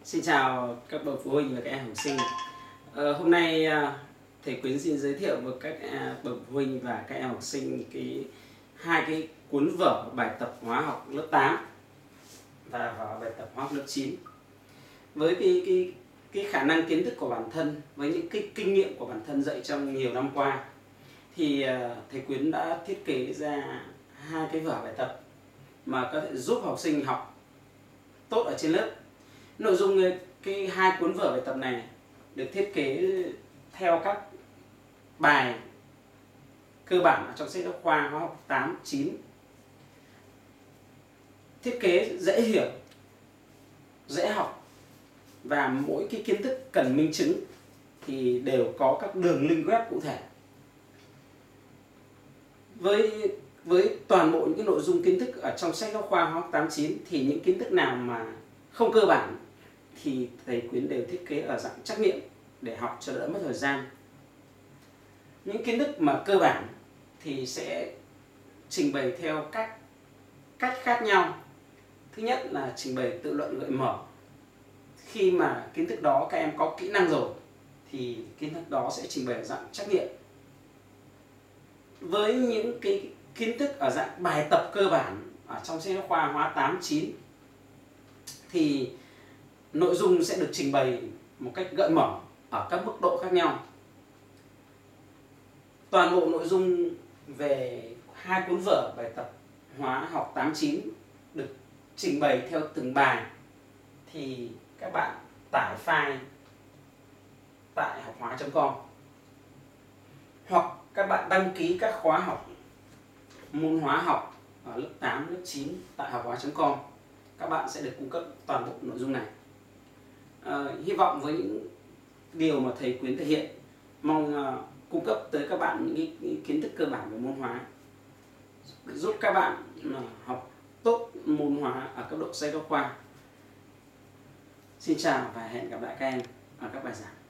Xin chào các bậc phụ huynh và các em học sinh. Hôm nay thầy Quyến xin giới thiệu với các bậc phụ huynh và các em học sinh hai cái cuốn vở bài tập hóa học lớp 8 và bài tập hóa học lớp 9. Với cái khả năng kiến thức của bản thân, với những cái kinh nghiệm của bản thân dạy trong nhiều năm qua, thì thầy Quyến đã thiết kế ra hai cái vở bài tập mà có thể giúp học sinh học tốt ở trên lớp. Nội dung cái hai cuốn vở bài tập này được thiết kế theo các bài cơ bản ở trong sách giáo khoa hóa học 8, 9. Thiết kế dễ hiểu, dễ học, và mỗi cái kiến thức cần minh chứng thì đều có các đường link web cụ thể. Với toàn bộ những cái nội dung kiến thức ở trong sách giáo khoa hóa học 8, 9 thì những kiến thức nào mà không cơ bản thì thầy Quyến đều thiết kế ở dạng trắc nghiệm để học cho đỡ mất thời gian. Những kiến thức mà cơ bản thì sẽ trình bày theo các cách khác nhau. Thứ nhất là trình bày tự luận gợi mở. Khi mà kiến thức đó các em có kỹ năng rồi thì kiến thức đó sẽ trình bày ở dạng trắc nghiệm. Với những cái kiến thức ở dạng bài tập cơ bản ở trong sách giáo khoa hóa 8, 9 thì nội dung sẽ được trình bày một cách gợi mở ở các mức độ khác nhau. Toàn bộ nội dung về hai cuốn vở bài tập hóa học 8, 9 được trình bày theo từng bài thì các bạn tải file tại họchoá.com, hoặc các bạn đăng ký các khóa học môn hóa học ở lớp 8, lớp 9 tại họchoá.com. Các bạn sẽ được cung cấp toàn bộ nội dung này. Hy vọng với những điều mà thầy Quyến thể hiện, mong cung cấp tới các bạn những cái kiến thức cơ bản về môn hóa, giúp các bạn học tốt môn hóa ở cấp độ sách giáo khoa. Xin chào và hẹn gặp lại các em ở các bài giảng.